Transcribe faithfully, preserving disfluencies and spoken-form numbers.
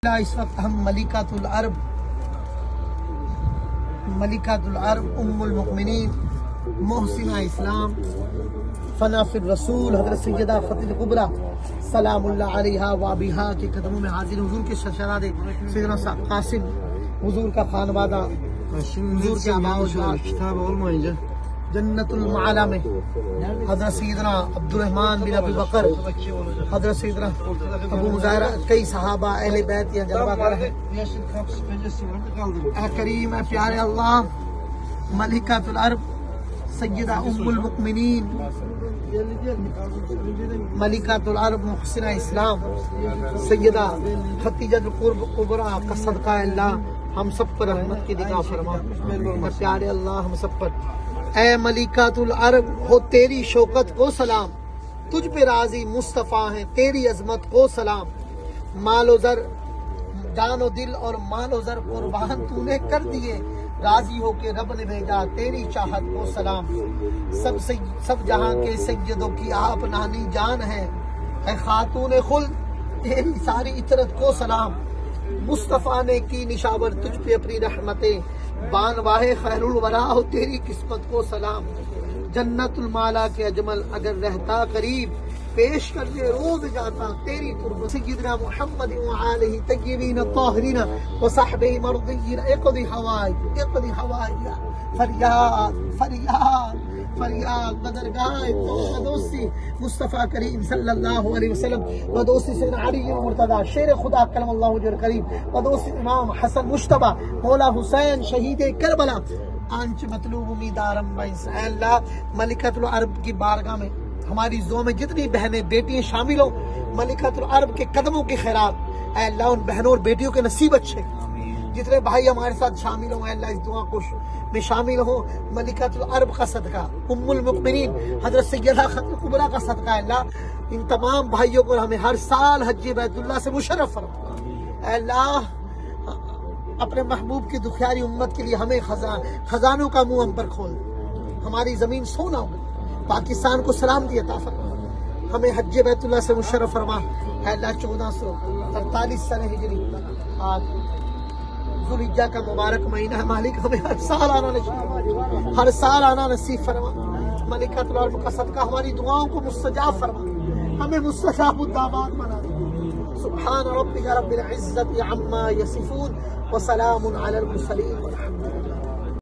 اس وقت ہم ملکۃ العرب ملکۃ العرب ام المؤمنین محسنہ اسلام فنافر رسول حضرت سیدہ فتح کبریٰ سلام اللہ علیہا وابیہا کے قدموں میں حاضر حضور کے شہزاد سیدنا قاسم حضور کا خانوادہ حضور کے آباء و اجداد جنت المعالی میں حضرت سیدنا عبد الرحمن بن ابی بکر حضرت سیدنا ابو مظاہرہ کئی صحابہ اہل بیت یہاں جلوہ کر ہیں۔ اے کریم اے پیارے اللہ، ملکۃ العرب سیدہ ام المؤمنین ملکۃ العرب محسنہ اسلام سیدہ ختیجہ القرب کبریٰ کا صدقہ اللہ ہم سب پر رحمت کی نگاہ فرما۔ اے پیارے اللہ ہم سب پر، اے ملکۃ العرب ہو تیری شوکت کو سلام، تجھ پہ راضی مصطفیٰ ہیں تیری عظمت کو سلام، مال و زر جان و دل اور مال و زر قربان تو نے کر دیے، راضی ہو کے رب نے بھیجا تیری چاہت کو سلام، سب سب جہاں کے سیدوں کی آپ نانی جان ہے، اے خاتون خلد تیری ساری عطرت کو سلام، مصطفیٰ نے کی نشاور تجھ پہ اپنی رحمتیں، بان واہ خیر الورا ہو تیری قسمت کو سلام، جنت المالا کے اجمل اگر رہتا قریب، پیش کرنے روز جاتا تیری قربت، سیدنا محمد وآلہ طیبین الطاہرین وصحبہ مرضیین، اقضی حوائج اقضی حوائج، فریاد فریاد فریاد بدرگاہ بدوسی مصطفیٰ کریم صلی اللہ علیہ وسلم، بدوسی سیدنا علی مرتضی شیر خدا کلم اللہ وجہ کریم، بدوسی امام حسن مشتبہ مولا حسین شہید کربلا، آنچ مطلوب امیدارم بائنس۔ اے اللہ، ملکۃ العرب کی بارگاہ میں ہماری زو میں جتنی بہنیں بیٹیاں شامل ہوں، ملکۃ العرب کے قدموں کی خیرات، اے اللہ ان بہنوں اور بیٹیوں کے نصیب اچھے، جتنے بھائی ہمارے ساتھ شامل ہوں، اے اللہ اس دعا کو میں شامل ہوں، ملکۃ العرب کا صدقہ، ام المؤمنین حضرت سیدہ ختم کبریٰ کا صدقہ، اے اللہ ان تمام بھائیوں کو ہمیں ہر سال حج بیت اللہ سے مشرف فرما۔ اے اللہ اپنے محبوب کی دکھیاری امت کے لیے ہمیں خزانوں کا منہ ہم پر کھول، ہماری زمین سونا ہو، پاکستان کو سلامتی عطا فرما، ہمیں حج بیت اللہ سے مشرف فرما۔ اے اللہ چودہ سو ترتالیس سنہ ہجری آج ذوالحجہ کا مبارک مہینہ ہے، مالک ہمیں ہر سال آنا نصیب ہر سال آنا نصیب فرما، ملکۃ العرب کا صدقہ ہماری دعاؤں کو مستجاب فرما، ہمیں مستجاب الدعوات بنا دے۔ سبحان ربک رب العزت عما یصفون وسلام علی المرسلین والحمد للہ۔